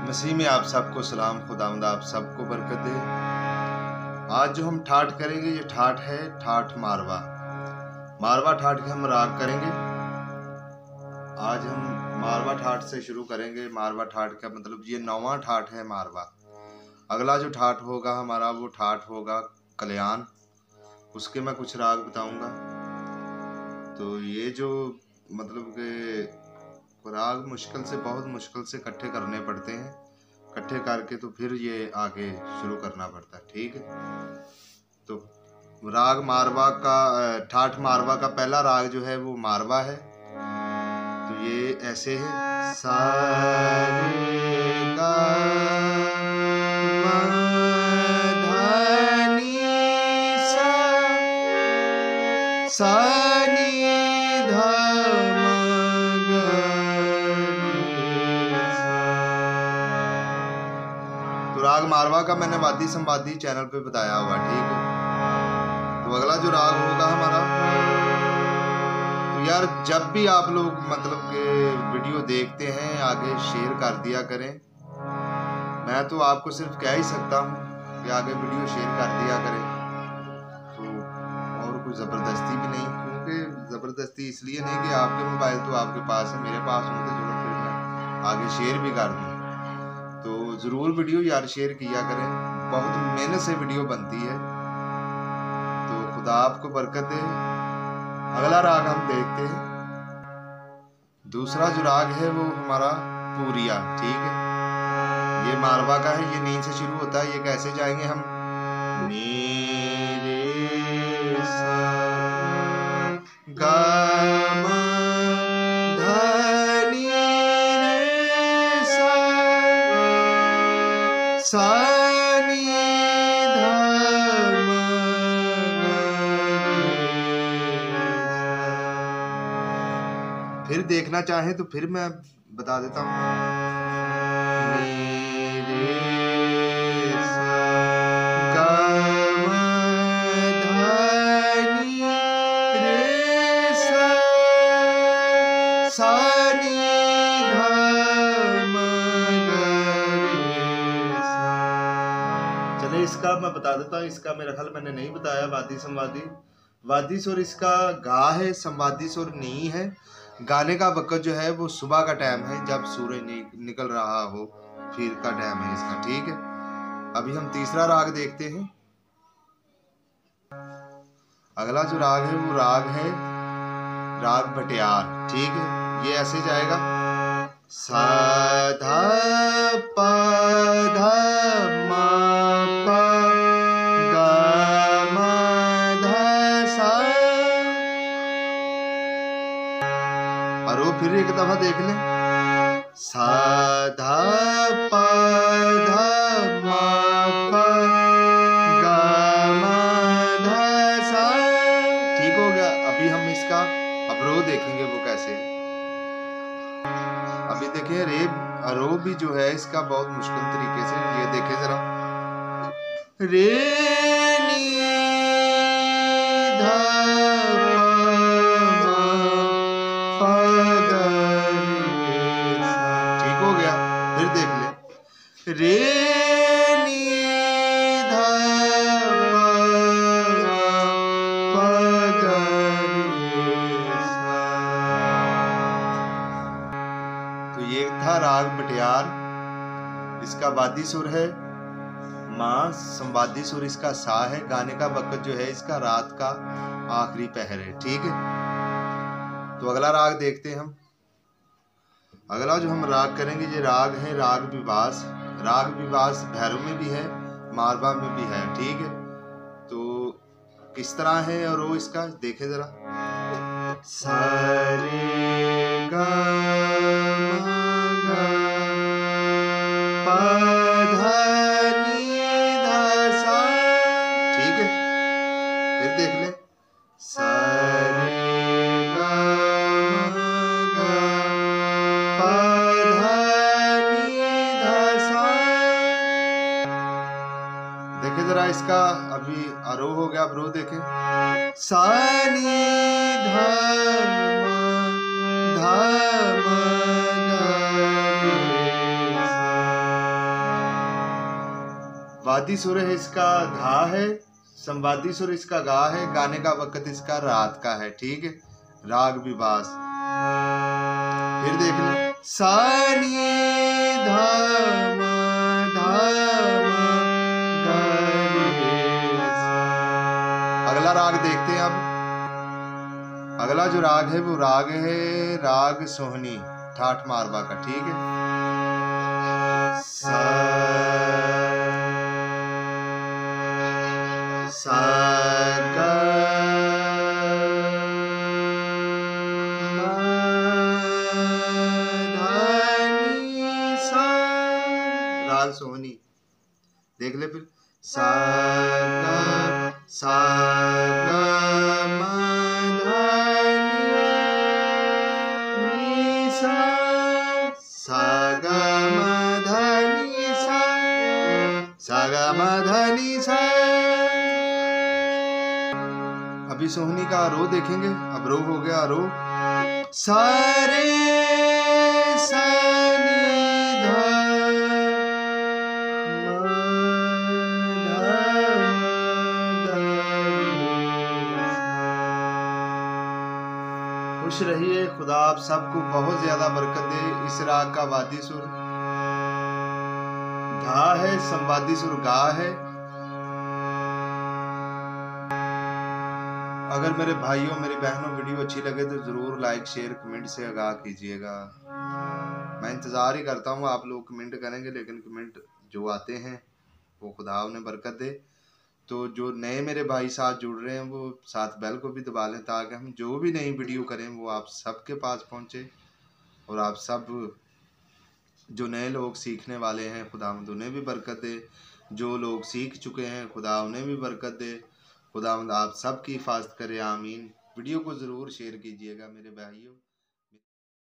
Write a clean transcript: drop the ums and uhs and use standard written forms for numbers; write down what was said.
मसीह में आप सबको सलाम। खुदावंद आप सबको बरकत दे। आज जो हम ठाठ करेंगे ये ठाठ है ठाठ मारवा। मारवा ठाठ के हम राग करेंगे। आज हम मारवा ठाठ से शुरू करेंगे। मारवा ठाठ का मतलब ये 9वां ठाठ है मारवा। अगला जो ठाठ होगा हमारा वो ठाठ होगा कल्याण। उसके मैं कुछ राग बताऊंगा। तो ये जो मतलब के राग मुश्किल से बहुत मुश्किल से इकट्ठे करने पड़ते हैं। इकट्ठे करके तो फिर ये आगे शुरू करना पड़ता है। ठीक है। तो राग मारवा का ठाठ मारवा का पहला राग जो है वो मारवा है। तो ये ऐसे है सा रे गा मा धा नी सा नी धा तो राग मारवा का मैंने वादी संवादी चैनल पे बताया हुआ। ठीक है। तो अगला जो राग होगा हमारा, तो यार जब भी आप लोग मतलब के वीडियो देखते हैं आगे शेयर कर दिया करें। मैं तो आपको सिर्फ कह ही सकता हूँ कि आगे वीडियो शेयर कर दिया करें। तो और कुछ ज़बरदस्ती भी नहीं, क्योंकि ज़बरदस्ती इसलिए नहीं कि आपके मोबाइल तो आपके पास है, मेरे पास होते चलो फिर मैं आगे शेयर भी कर दूँ। तो ज़रूर वीडियो यार शेयर किया करें। बहुत मेहनत से वीडियो बनती है। तो खुदा आपको बरकत दे। अगला राग हम देखते हैं। दूसरा जो राग है वो हमारा पूरिया। ठीक है। ये मारवा का है। ये नींद से शुरू होता है। ये कैसे जाएंगे हम? नी रे सा गा मा धा नी रे सा नी धा मा गा। फिर देखना चाहें तो फिर मैं बता देता हूँ। चले इसका मैं बता देता हूँ। इसका मेरा ख्याल मैंने नहीं बताया। वादी संवादी, वादी सुर इसका गा है, संवादी सुर नी है। गाने का वक्त जो है वो सुबह का टाइम है, जब सूरज निकल रहा हो फिर का टाइम है इसका। ठीक है। अभी हम तीसरा राग देखते हैं। अगला जो राग है वो राग है राग भटियार। ठीक है। ये ऐसे जाएगा सा धा पा धा मा पा गा मा धा सा। और वो फिर एक दफा देख लें। सा धा पा धा मा पा गा मा धा सा। ठीक हो गया। अभी हम इसका अवरोह देखेंगे वो कैसे है। अभी देखिए अरोह भी जो है इसका बहुत मुश्किल तरीके से। ये देखे जरा रे नी धा पा गा रे सा। ठीक हो गया। फिर देख ले रे नी धा पा गा रे सा। तो ये था राग भटियार। इसका वादी सुर है माँ, संवादी सुर इसका सा है। गाने का वक्त जो है इसका रात का आखिरी पहर है। ठीक है। तो अगला राग देखते हैं हम। अगला जो हम राग करेंगे ये राग है राग विवास। राग विवास भैरव में भी है, मारवा में भी है। ठीक है। तो किस तरह है और वो इसका देखे जरा सा रे गा मा गा पा धा नी धा सा। ठीक है। फिर देख ले सा रे गा मा गा पा धा नी धा सा। देखे जरा इसका अभी आरोह हो गया। अवरोह देखे सा नी धा मा धा मा गा रे सा। वादी सुर है इसका धा है, संवादी सुर इसका गा है, गाने का वक्त इसका रात का है। ठीक है, राग विभास फिर देख ले, सानी धाम धाम अगला राग देखते हैं। अब अगला जो राग है वो राग है राग सोहनी ठाठ मारवा का। ठीक है, सा सा गा मा धा नी सा, राग सोहनी देख ले। फिर सा गा सा गा मा धा नी सा, सा गा मा धा नी सा, सा गा मा धा नी सा। अभी सोहनी का रो देखेंगे। अब रो हो गया, रो सारे सानी धा खुश रहिए। खुदा आप सबको बहुत ज्यादा बरकत दे। इस राग का वादी सुर धा है, संवादी सुर गा है। अगर मेरे भाइयों मेरी बहनों वीडियो अच्छी लगे तो जरूर लाइक शेयर कमेंट से आगाह कीजिएगा। मैं इंतज़ार ही करता हूँ, आप लोग कमेंट करेंगे, लेकिन कमेंट जो आते हैं वो खुदा उन्हें बरकत दे। तो जो नए मेरे भाई साथ जुड़ रहे हैं वो साथ बेल को भी दबा लें, ताकि हम जो भी नई वीडियो करें वो आप सबके पास पहुँचे। और आप सब जो नए लोग सीखने वाले हैं खुदावंद उन्हें भी बरकत दे, जो लोग सीख चुके हैं खुदा उन्हें भी बरकत दे। खुदावंद आप सब की हिफाजत करे, आमीन। वीडियो को ज़रूर शेयर कीजिएगा मेरे भाइयों।